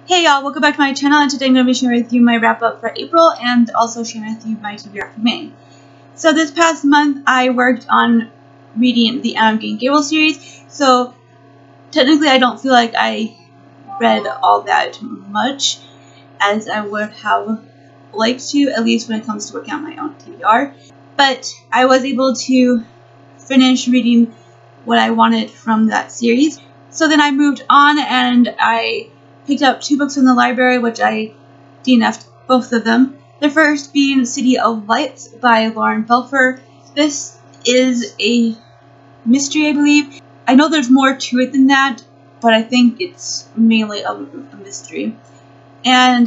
Hey y'all, welcome back to my channel, and today I'm going to be sharing with you my wrap up for April and also sharing with you my TBR for May. So this past month I worked on reading the Anne of Green Gables series, so technically I don't feel like I read all that much as I would have liked to, at least when it comes to working on my own TBR. But I was able to finish reading what I wanted from that series. So then I moved on and I picked up 2 books from the library, which I DNF'd both of them. The first being City of Lights by Lauren Belfer. This is a mystery, I believe. I know there's more to it than that, but I think it's mainly a mystery. And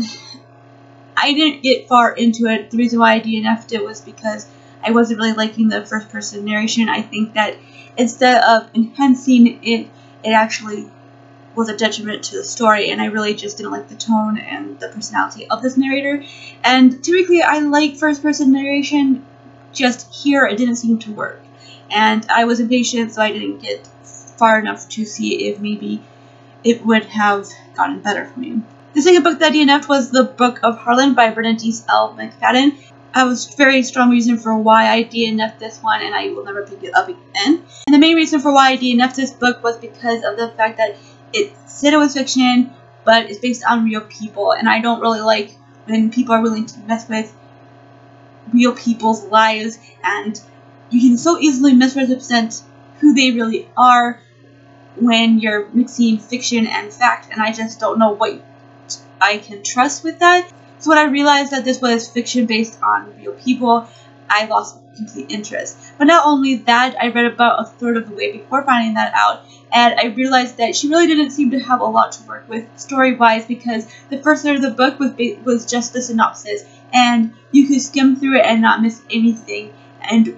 I didn't get far into it. The reason why I DNF'd it was because I wasn't really liking the first person narration. I think that instead of enhancing it, it actually was a detriment to the story, and I really just didn't like the tone and the personality of this narrator. And typically I like first person narration, just here it didn't seem to work. And I was impatient, so I didn't get far enough to see if maybe it would have gotten better for me. The second book that I DNF'd was The Book of Harlan by Bernice L. McFadden. I was very strong reason for why I DNF'd this one, and I will never pick it up again. And the main reason for why I DNF'd this book was because of the fact that it said it was fiction, but it's based on real people, and I don't really like when people are willing to mess with real people's lives, and you can so easily misrepresent who they really are when you're mixing fiction and fact, and I just don't know what I can trust with that. So when I realized that this was fiction based on real people, I lost complete interest. But not only that, I read about a third of the way before finding that out, and I realized that she really didn't seem to have a lot to work with story-wise, because the first third of the book was just the synopsis, and you could skim through it and not miss anything. And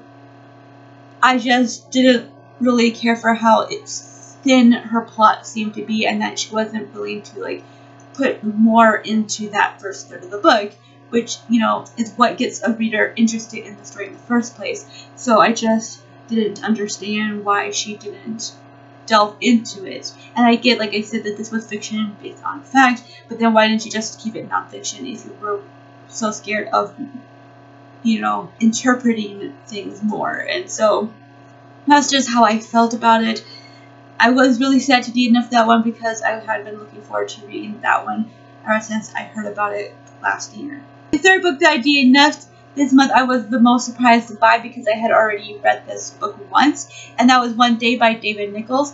I just didn't really care for how thin her plot seemed to be, and that she wasn't willing to put more into that first third of the book, which, you know, is what gets a reader interested in the story in the first place. So I just didn't understand why she didn't delve into it. And I get, like I said, that this was fiction based on fact, but then why didn't you just keep it nonfiction if you were so scared of, you know, interpreting things more? And so that's just how I felt about it. I was really sad to DNF that one because I had been looking forward to reading that one ever since I heard about it last year. The third book that I DNF'd this month I was the most surprised by because I had already read this book once, and that was One Day by David Nichols.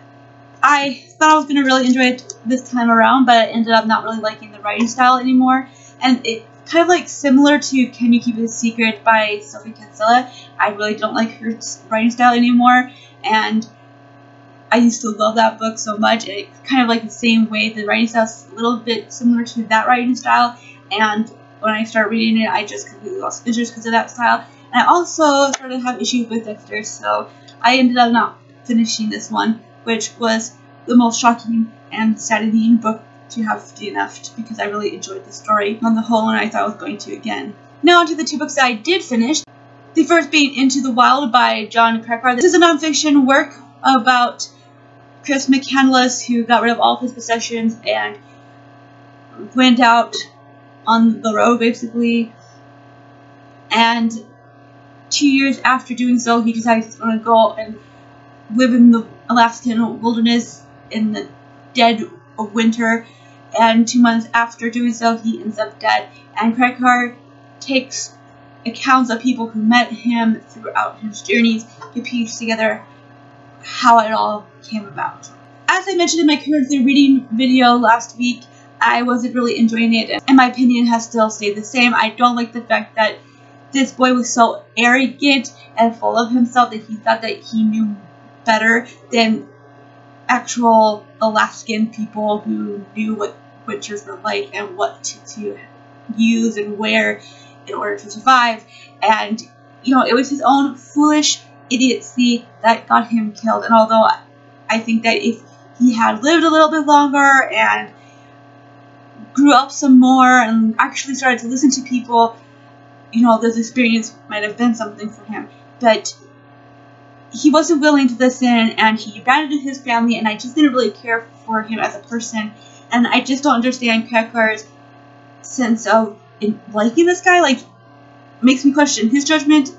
I thought I was going to really enjoy it this time around, but I ended up not really liking the writing style anymore, and it's kind of similar to Can You Keep It a Secret by Sophie Kinsella. I really don't like her writing style anymore, and I used to love that book so much, and it's kind of the same way. The writing style is a little bit similar to that writing style, and when I started reading it, I just completely lost interest because of that style. And I also started to have issues with Dexter, so I ended up not finishing this one, which was the most shocking and saddening book to have DNF'd because I really enjoyed the story on the whole, and I thought I was going to again. Now onto the 2 books that I did finish. The first being Into the Wild by Jon Krakauer. This is a nonfiction work about Chris McCandless, who got rid of all of his possessions and went out on the road, basically. And 2 years after doing so, he decides he's going to go and live in the Alaskan wilderness in the dead of winter. And 2 months after doing so, he ends up dead. And Krakauer takes accounts of people who met him throughout his journeys to piece together how it all came about. As I mentioned in my currently reading video last week, I wasn't really enjoying it, and my opinion has still stayed the same. I don't like the fact that this boy was so arrogant and full of himself that he thought that he knew better than actual Alaskan people who knew what winters were like and what to use and wear in order to survive. And, you know, it was his own foolish idiocy that got him killed. And although I think that if he had lived a little bit longer and grew up some more and actually started to listen to people, you know, this experience might have been something for him. But he wasn't willing to listen, and he abandoned his family, and I just didn't really care for him as a person. and I just don't understand Kekar's sense of liking this guy. Like, makes me question his judgment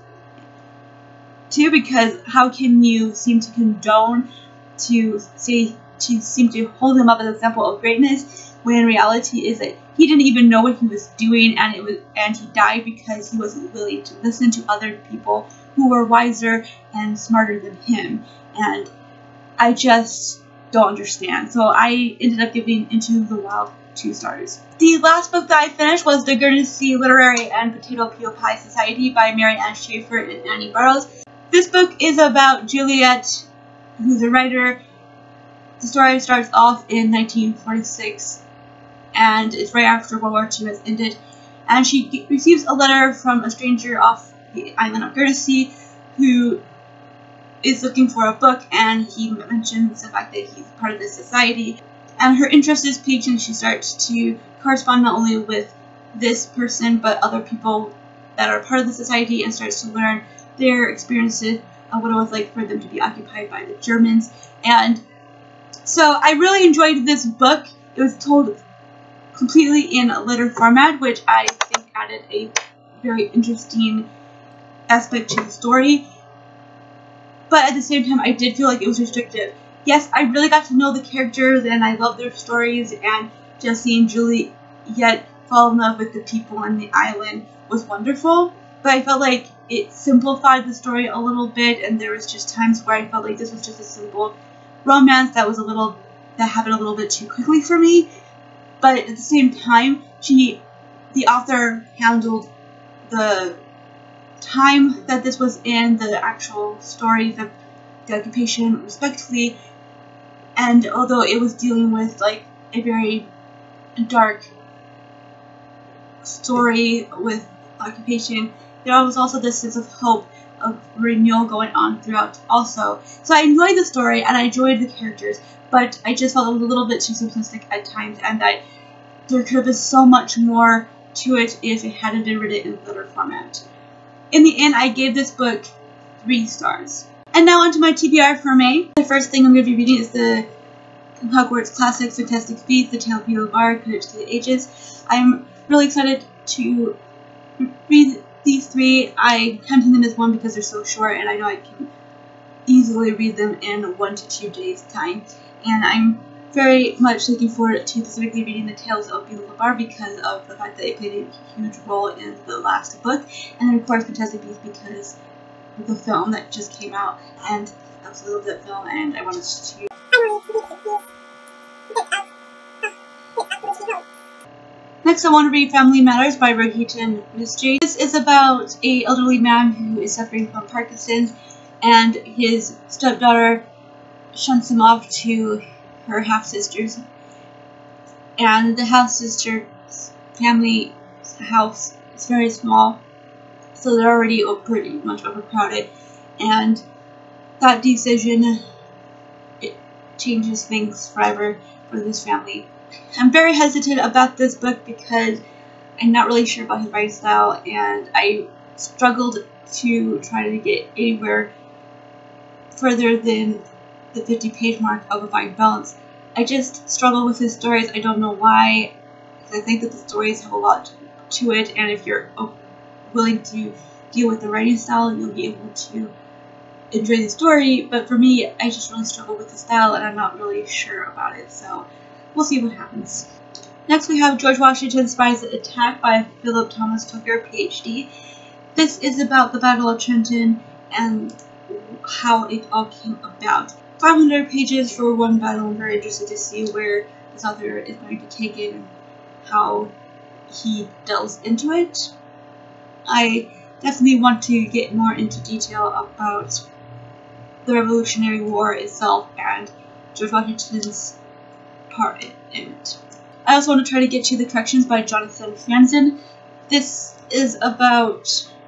too, because how can you seem to condone to seem to hold him up as an example of greatness when in reality is that he didn't even know what he was doing, and he died because he wasn't willing to listen to other people who were wiser and smarter than him. And I just don't understand. So I ended up giving Into the Wild 2 stars. The last book that I finished was The Guernsey Literary and Potato Peel Pie Society by Mary Ann Schaefer and Annie Burroughs. This book is about Juliet, who's a writer. The story starts off in 1946, and it's right after World War II has ended, and she receives a letter from a stranger off the island of Guernsey who is looking for a book, and he mentions the fact that he's part of this society, and her interest is piqued, and she starts to correspond not only with this person but other people that are part of the society, and starts to learn their experiences of what it was like for them to be occupied by the Germans. And so I really enjoyed this book. It was told completely in a letter format, which I think added a very interesting aspect to the story. But at the same time, I did feel like it was restrictive. Yes, I really got to know the characters, and I loved their stories, and just seeing Juliet fall in love with the people on the island was wonderful. But I felt like it simplified the story a little bit, and there was just times where I felt like this was just a simple romance that happened a little bit too quickly for me. But at the same time, the author handled the time that this was in, the actual story, the occupation respectfully, and although it was dealing with like a very dark story with occupation, there was also this sense of hope of renewal going on throughout also. So I enjoyed the story and I enjoyed the characters, but I just felt it was a little bit too simplistic at times, and that there could have been so much more to it if it hadn't been written in letter format. In the end, I gave this book 3 stars. And now onto my TBR for May. The first thing I'm going to be reading is the Hogwarts Classics Fantastic Beasts, The Tale of Beedle Bard, Courage to the Ages. I'm really excited to read these 3. I'm counting them as one because they're so short, and I know I can easily read them in 1 to 2 days time. And I'm very much looking forward to specifically reading The Tales of Beedle Bard because of the fact that it played a huge role in the last book, and then of course Fantastic Beasts because of the film that just came out, and I absolutely love that film, and I wanted to. Next, I want to read Family Matters by Rohit Mistry. This is about an elderly man who is suffering from Parkinson's, and his stepdaughter shunts him off to her half-sisters, and the half-sister's family house is very small, so they're already pretty much overcrowded, and that decision, it changes things forever for this family. I'm very hesitant about this book because I'm not really sure about his writing style, and I struggled to try to get anywhere further than the 50-page mark of A Fine Balance. I just struggle with his stories. I don't know why, because I think that the stories have a lot to it, and if you're willing to deal with the writing style, you'll be able to enjoy the story. But for me, I just really struggle with the style, and I'm not really sure about it, so we'll see what happens. Next, we have George Washington's Spies Attack by Philip Thomas Tucker, PhD. This is about the Battle of Trenton and how it all came about. 500 pages for one battle. I'm very interested to see where this author is going to take it and how he delves into it. I definitely want to get more into detail about the Revolutionary War itself and George Washington's part in it. I also want to try to get to The Corrections by Jonathan Franzen. This is about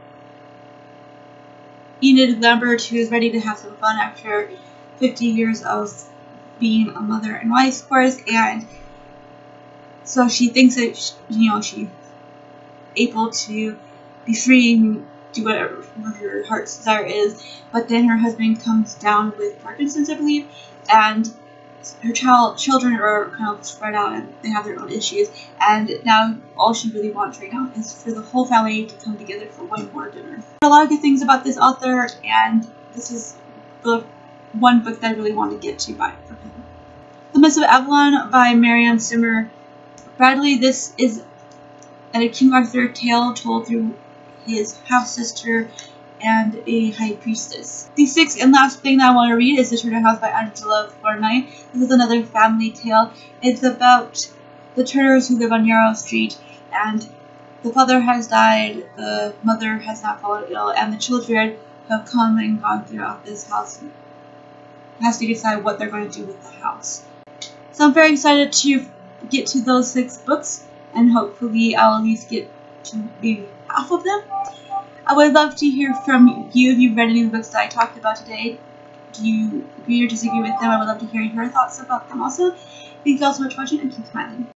Enid Lambert, who is ready to have some fun after 50 years of being a mother and wife, of course, and so she thinks that she's able to be free and do whatever her heart's desire is, but then her husband comes down with Parkinson's, I believe, and children are kind of spread out and they have their own issues, and now all she really wants right now is for the whole family to come together for one more dinner. A lot of good things about this author, and this is the one book that I really want to get to buy from him. The Mists of Avalon by Marianne Zimmer Bradley. This is a King Arthur tale told through his half-sister and a high priestess. The sixth and last thing that I want to read is The Turner House by Angela Flournoy. This is another family tale. It's about the Turners who live on Yarrow Street, and the father has died, the mother has not fallen ill, and the children have come and gone throughout this house and has to decide what they're going to do with the house. So I'm very excited to get to those 6 books, and hopefully I'll at least get to maybe half of them. I would love to hear from you if you've read any of the books that I talked about today. Do you agree or disagree with them? I would love to hear your thoughts about them also. Thank you all so much for watching, and keep smiling.